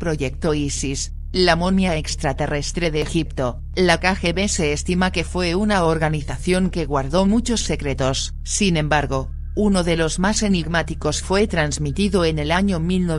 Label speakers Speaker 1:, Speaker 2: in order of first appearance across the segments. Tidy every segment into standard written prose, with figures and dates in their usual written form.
Speaker 1: Proyecto Isis, la momia extraterrestre de Egipto. La KGB se estima que fue una organización que guardó muchos secretos. Sin embargo, uno de los más enigmáticos fue transmitido en el año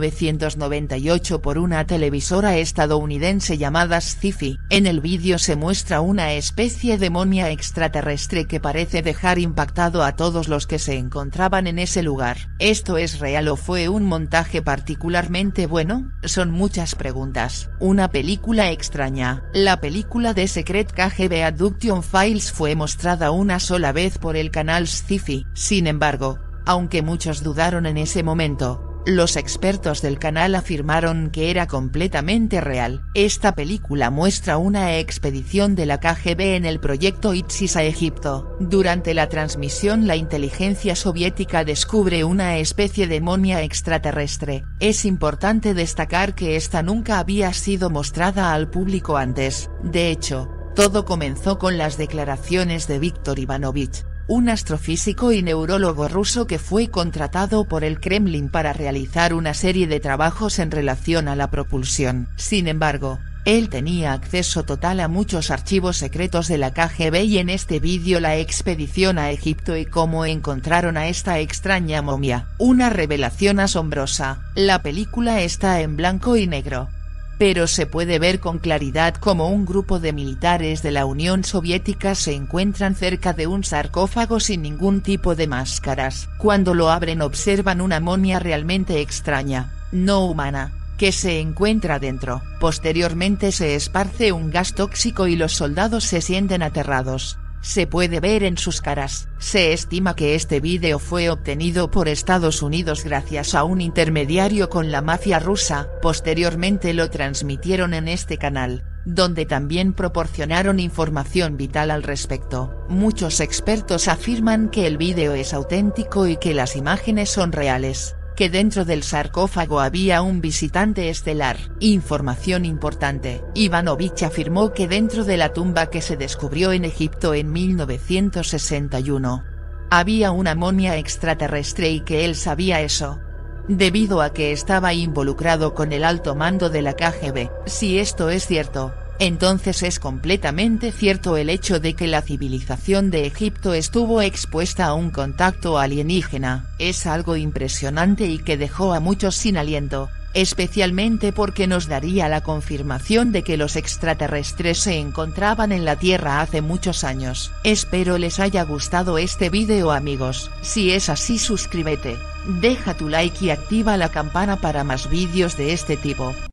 Speaker 1: 1998 por una televisora estadounidense llamada Sci-Fi. En el vídeo se muestra una especie de momia extraterrestre que parece dejar impactado a todos los que se encontraban en ese lugar. ¿Esto es real o fue un montaje particularmente bueno? Son muchas preguntas. Una película extraña. La película de Secret KGB Abduction Files fue mostrada una sola vez por el canal Sci-Fi. Sin embargo, aunque muchos dudaron en ese momento, los expertos del canal afirmaron que era completamente real. Esta película muestra una expedición de la KGB en el proyecto Isis a Egipto. Durante la transmisión la inteligencia soviética descubre una especie de momia extraterrestre. Es importante destacar que esta nunca había sido mostrada al público antes. De hecho, todo comenzó con las declaraciones de Viktor Ivanovich, un astrofísico y neurólogo ruso que fue contratado por el Kremlin para realizar una serie de trabajos en relación a la propulsión. Sin embargo, él tenía acceso total a muchos archivos secretos de la KGB y en este vídeo la expedición a Egipto y cómo encontraron a esta extraña momia. Una revelación asombrosa. La película está en blanco y negro, pero se puede ver con claridad cómo un grupo de militares de la Unión Soviética se encuentran cerca de un sarcófago sin ningún tipo de máscaras. Cuando lo abren observan una momia realmente extraña, no humana, que se encuentra dentro. Posteriormente se esparce un gas tóxico y los soldados se sienten aterrados. Se puede ver en sus caras. Se estima que este vídeo fue obtenido por Estados Unidos gracias a un intermediario con la mafia rusa. Posteriormente lo transmitieron en este canal, donde también proporcionaron información vital al respecto. Muchos expertos afirman que el vídeo es auténtico y que las imágenes son reales, que dentro del sarcófago había un visitante estelar. Información importante. Ivanovich afirmó que dentro de la tumba que se descubrió en Egipto en 1961, había una momia extraterrestre y que él sabía eso, debido a que estaba involucrado con el alto mando de la KGB. Si esto es cierto, entonces es completamente cierto el hecho de que la civilización de Egipto estuvo expuesta a un contacto alienígena. Es algo impresionante y que dejó a muchos sin aliento, especialmente porque nos daría la confirmación de que los extraterrestres se encontraban en la Tierra hace muchos años. Espero les haya gustado este vídeo amigos. Si es así suscríbete, deja tu like y activa la campana para más vídeos de este tipo.